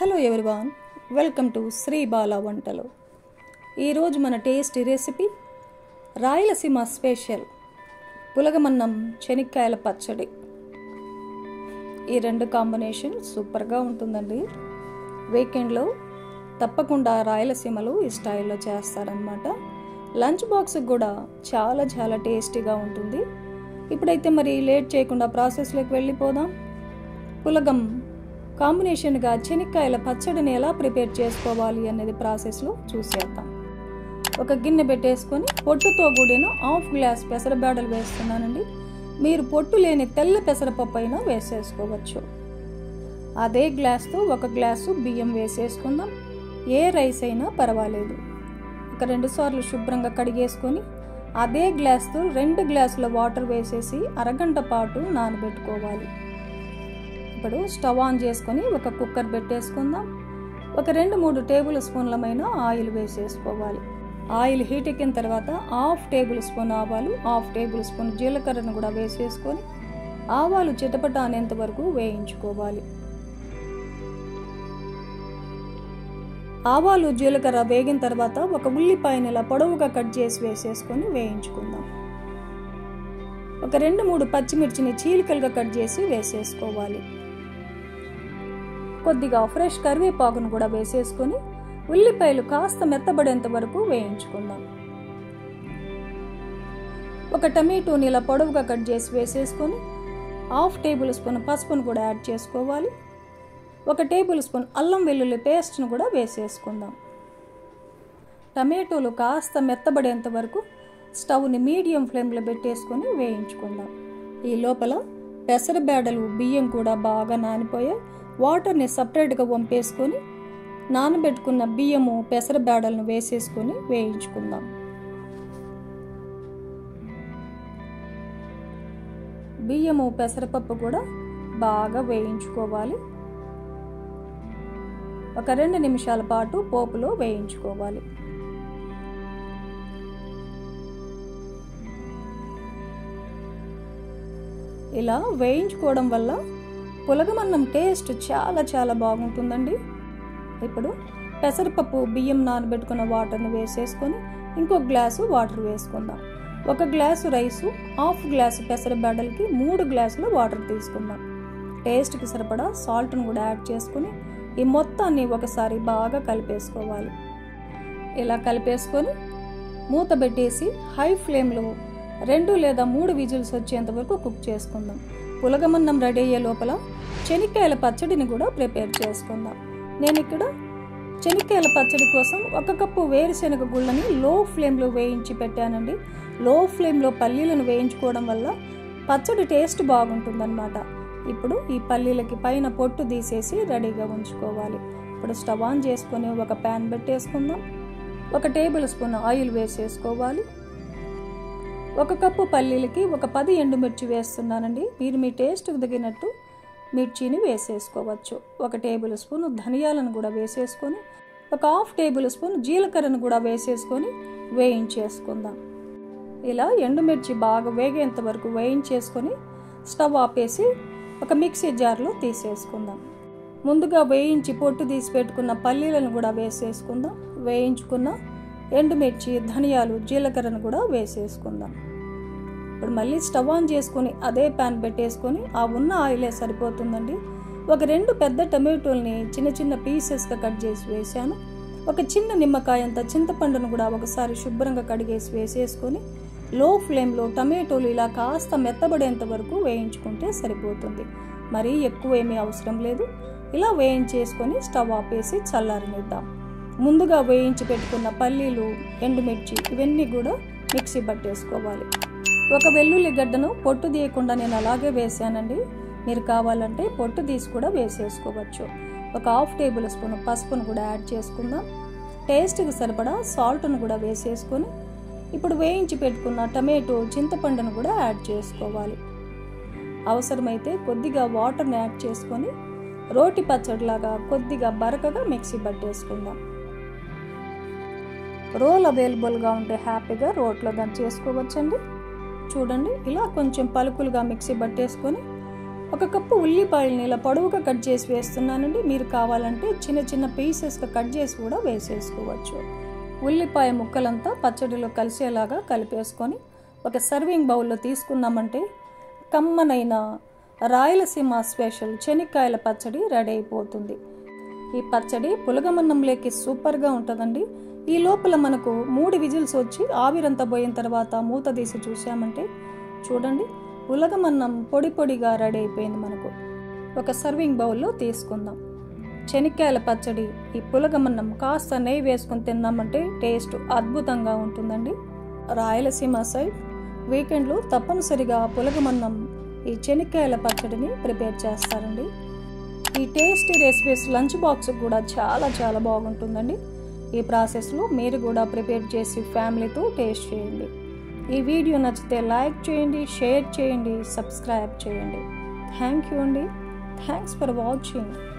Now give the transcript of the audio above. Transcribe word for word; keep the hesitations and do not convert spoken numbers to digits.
Hello everyone, welcome to Sri Bala Vantalu. ఈరోజు మన tasty recipe Rayalaseema special పులగమన్నం శనక్కాయల పచ్చడి. ఈ రెండు కాంబినేషన్ సూపర్గా ఉంటుందండి. వీకెండ్లో తప్పకుండా రాయలసీమలో ఈ స్టైల్లో చేస్తారనమాట. లంచ్ బాక్స్కి కూడా చాలా చాలా టేస్టీగా ఉంటుంది. ఇప్పుడైతే మరి లేట్ చేయకుండా ప్రాసెస్లోకి వెళ్ళిపోదాం. పులగం కాంబినేషన్గా శనక్కాయల పచ్చడిని ఎలా ప్రిపేర్ చేసుకోవాలి అనేది ప్రాసెస్లో చూసేద్దాం. ఒక గిన్నె పెట్టేసుకొని పొట్టుతో కూడిన హాఫ్ గ్లాస్ పెసరబేడలు వేస్తున్నానండి. మీరు పొట్టు లేని తెల్ల పెసరపప్పు అయినా వేసేసుకోవచ్చు. అదే గ్లాస్తో ఒక గ్లాసు బియ్యం వేసేసుకుందాం. ఏ రైస్ అయినా పర్వాలేదు. ఒక రెండు సార్లు శుభ్రంగా కడిగేసుకొని అదే గ్లాస్తో రెండు గ్లాసుల వాటర్ వేసేసి అరగంట పాటు నానబెట్టుకోవాలి. ఇప్పుడు స్టవ్ ఆన్ చేసుకొని ఒక కుక్కర్ పెట్టేసుకుందాం. ఒక రెండు మూడు టేబుల్ స్పూన్లమైన ఆయిల్ వేసేసుకోవాలి. ఆయిల్ హీట్ ఎక్కిన తర్వాత హాఫ్ టేబుల్ స్పూన్ ఆవాలు, హాఫ్ టేబుల్ స్పూన్ జీలకర్రను కూడా వేసేసుకొని ఆవాలు చిటపట అనేంత వరకు వేయించుకోవాలి. ఆవాలు జీలకర్ర వేగిన తర్వాత ఒక ఉల్లిపాయని ఇలా పొడవుగా కట్ చేసి వేసేసుకొని వేయించుకుందాం. ఒక రెండు మూడు పచ్చిమిర్చిని చీలికలుగా కట్ చేసి వేసేసుకోవాలి. కొద్దిగా ఫ్రెష్ కరివేపాకును కూడా వేసేసుకొని ఉల్లిపాయలు కాస్త మెత్తబడేంత వరకు వేయించుకుందాం. ఒక టమాటోని ఇలా పొడవుగా కట్ చేసి వేసేసుకొని హాఫ్ టేబుల్ స్పూన్ పసుపును కూడా యాడ్ చేసుకోవాలి. ఒక టేబుల్ స్పూన్ అల్లం వెల్లుల్లి పేస్ట్ను కూడా వేసేసుకుందాం. టమాటోలు కాస్త మెత్తబడేంత వరకు స్టవ్ని మీడియం ఫ్లేమ్లో పెట్టేసుకొని వేయించుకుందాం. ఈ లోపల పెసరబేడలు బియ్యం కూడా బాగా నానిపోయాయి. వాటర్ని సపరేట్గా వంపేసుకొని నానబెట్టుకున్న బియ్యము పెసరబేడలను వేసేసుకొని వేయించుకుందాం. బియ్యము పెసరపప్పు కూడా బాగా వేయించుకోవాలి. ఒక రెండు నిమిషాల పాటు పోపులో వేయించుకోవాలి. ఇలా వేయించుకోవడం వల్ల పులగమన్నం టేస్ట్ చాలా చాలా బాగుంటుందండి. ఇప్పుడు పెసరపప్పు బియ్యం నానబెట్టుకున్న వాటర్ని వేసేసుకొని ఇంకొక గ్లాసు వాటర్ వేసుకుందాం. ఒక గ్లాసు రైసు హాఫ్ గ్లాసు పెసరబేడలకి మూడు గ్లాసులు వాటర్ తీసుకుందాం. టేస్ట్కి సరిపడా సాల్ట్ను కూడా యాడ్ చేసుకుని ఈ మొత్తాన్ని ఒకసారి బాగా కలిపేసుకోవాలి. ఇలా కలిపేసుకొని మూత పెట్టేసి హై ఫ్లేమ్లో రెండు లేదా మూడు విజిల్స్ వచ్చేంత వరకు కుక్ చేసుకుందాం. పులగమన్నం రెడీ అయ్యే లోపల శనక్కాయల పచ్చడిని కూడా ప్రిపేర్ చేసుకుందాం. నేను ఇక్కడ శనక్కాయల పచ్చడి కోసం ఒక కప్పు వేరుశెనగ గుళ్ళని లో ఫ్లేమ్లో వేయించి పెట్టానండి. లో ఫ్లేమ్లో పల్లీలను వేయించుకోవడం వల్ల పచ్చడి టేస్ట్ బాగుంటుందన్నమాట. ఇప్పుడు ఈ పల్లీలకి పైన పొట్టు తీసేసి రెడీగా ఉంచుకోవాలి. ఇప్పుడు స్టవ్ ఆన్ చేసుకొని ఒక ప్యాన్ పెట్టేసుకుందాం. ఒక టేబుల్ స్పూన్ ఆయిల్ వేసేసుకోవాలి. ఒక కప్పు పల్లీలకి ఒక పది ఎండుమిర్చి వేస్తున్నానండి. మీరు మీ టేస్ట్కి తగినట్టు మిర్చిని వేసేసుకోవచ్చు. ఒక టేబుల్ స్పూన్ ధనియాలను కూడా వేసేసుకొని ఒక హాఫ్ టేబుల్ స్పూన్ జీలకర్రను కూడా వేసేసుకొని వేయించేసుకుందాం. ఇలా ఎండుమిర్చి బాగా వేగేంత వరకు వేయించేసుకొని స్టవ్ ఆపేసి ఒక మిక్సీ జార్లో తీసేసుకుందాం. ముందుగా వేయించి పొట్టు తీసి పెట్టుకున్న పల్లీలను కూడా వేసేసుకుందాం. వేయించుకున్న ఎండుమిర్చి, ధనియాలు, జీలకర్రను కూడా వేసేసుకుందాం. ఇప్పుడు మళ్ళీ స్టవ్ ఆన్ చేసుకొని అదే ప్యాన్ పెట్టేసుకొని ఆ ఉన్న ఆయిలే సరిపోతుందండి. ఒక రెండు పెద్ద టమాటోల్ని చిన్న చిన్న పీసెస్గా కట్ చేసి వేసాను. ఒక చిన్న నిమ్మకాయ అంత చింతపండును కూడా ఒకసారి శుభ్రంగా కడిగేసి వేసేసుకొని లో ఫ్లేమ్లో టమాటోలు ఇలా కాస్త మెత్తబడేంత వరకు వేయించుకుంటే సరిపోతుంది. మరీ ఎక్కువ ఏమీ అవసరం లేదు. ఇలా వేయించేసుకొని స్టవ్ ఆపేసి చల్లారనిద్దాం. ముందుగా వేయించి పెట్టుకున్న పల్లీలు, ఎండుమిర్చి ఇవన్నీ కూడా మిక్సీ పట్టేసుకోవాలి. ఒక వెల్లుల్లి గడ్డను పొట్టు తీయకుండా నేను అలాగే వేసానండి. మీరు కావాలంటే పొట్టు తీసి కూడా వేసేసుకోవచ్చు. ఒక హాఫ్ టేబుల్ స్పూన్ పసుపును కూడా యాడ్ చేసుకుందాం. టేస్ట్కి సరిపడా సాల్ట్ను కూడా వేసేసుకొని ఇప్పుడు వేయించి పెట్టుకున్న టమాటో, చింతపండును కూడా యాడ్ చేసుకోవాలి. అవసరమైతే కొద్దిగా వాటర్ని యాడ్ చేసుకొని రోటి పచ్చడిలాగా కొద్దిగా బరకగా మిక్సీ పట్టేసుకుందాం. రోల్ అవైలబుల్గా ఉంటే హ్యాపీగా రోట్లో దాన్ని చేసుకోవచ్చండి. చూడండి, ఇలా కొంచెం పలుకులుగా మిక్సీ పట్టేసుకొని ఒక కప్పు ఉల్లిపాయలని ఇలా పొడవుగా కట్ చేసి వేస్తున్నానండి. మీరు కావాలంటే చిన్న చిన్న పీసెస్గా కట్ చేసి కూడా వేసేసుకోవచ్చు. ఉల్లిపాయ ముక్కలంతా పచ్చడిలో కలిసేలాగా కలిపేసుకొని ఒక సర్వింగ్ బౌల్లో తీసుకున్నామంటే కమ్మనైన రాయలసీమ స్పెషల్ చెనిక్కాయల పచ్చడి రెడీ అయిపోతుంది. ఈ పచ్చడి పులగమన్నంలోకి సూపర్గా ఉంటుందండి. ఈ లోపల మనకు మూడు విజిల్స్ వచ్చి ఆవిరంతా పోయిన తర్వాత మూత తీసి చూసామంటే చూడండి పులగమన్నం పొడి పొడిగా రెడీ అయిపోయింది. మనకు ఒక సర్వింగ్ బౌల్లో తీసుకుందాం. చెనిక్కాయల పచ్చడి ఈ పులగమన్నం కాస్త నెయ్యి వేసుకొని తిన్నామంటే టేస్ట్ అద్భుతంగా ఉంటుందండి. రాయలసీమ సైడ్ వీకెండ్లో తప్పనిసరిగా పులగమన్నం ఈ చెనిక్కాయల పచ్చడిని ప్రిపేర్ చేస్తారండి. ఈ టేస్టీ రెసిపీస్ లంచ్ బాక్స్ కూడా చాలా చాలా బాగుంటుందండి. ఈ ప్రాసెస్లో మీరు కూడా ప్రిపేర్ చేసి ఫ్యామిలీతో టేస్ట్ చేయండి. ఈ వీడియో నచ్చితే లైక్ చేయండి, షేర్ చేయండి, సబ్స్క్రైబ్ చేయండి. థ్యాంక్ యూ అండి. Thanks for watching.